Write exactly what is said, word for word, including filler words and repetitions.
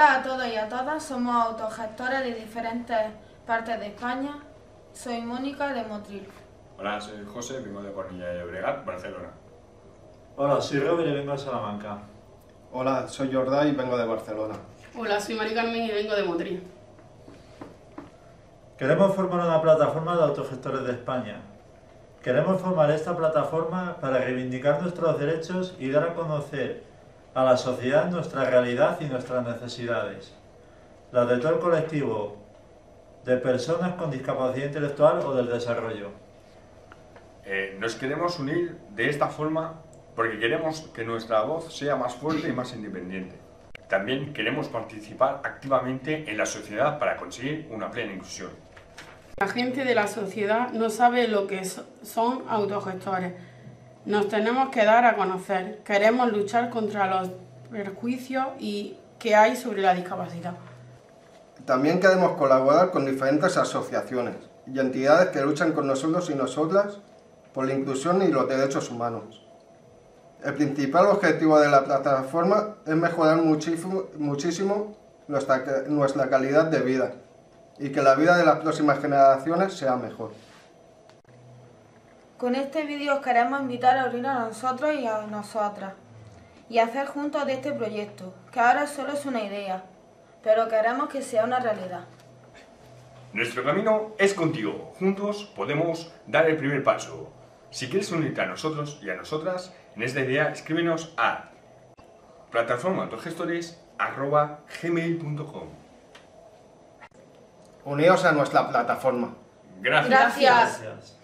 Hola a todos y a todas, somos autogestores de diferentes partes de España. Soy Mónica de Motril. Hola, soy José, vengo de Cornellà de Llobregat, Barcelona. Hola, soy Robert y vengo de Salamanca. Hola, soy Jordà y vengo de Barcelona. Hola, soy Mari Carmen y vengo de Motril. Queremos formar una plataforma de autogestores de España. Queremos formar esta plataforma para reivindicar nuestros derechos y dar a conocer a la sociedad nuestra realidad y nuestras necesidades, las de todo el colectivo de personas con discapacidad intelectual o del desarrollo. Eh, nos queremos unir de esta forma porque queremos que nuestra voz sea más fuerte y más independiente. También queremos participar activamente en la sociedad para conseguir una plena inclusión. La gente de la sociedad no sabe lo que son autogestores. Nos tenemos que dar a conocer. Queremos luchar contra los prejuicios y que hay sobre la discapacidad. También queremos colaborar con diferentes asociaciones y entidades que luchan con nosotros y nosotras por la inclusión y los derechos humanos. El principal objetivo de la plataforma es mejorar muchísimo, muchísimo nuestra, nuestra calidad de vida y que la vida de las próximas generaciones sea mejor. Con este vídeo os queremos invitar a unir a nosotros y a nosotras y hacer juntos de este proyecto, que ahora solo es una idea, pero queremos que sea una realidad. Nuestro camino es contigo. Juntos podemos dar el primer paso. Si quieres unirte a nosotros y a nosotras en esta idea, escríbenos a plataforma autogestores arroba gmail punto com. Uníos a nuestra plataforma. Gracias. Gracias. Gracias.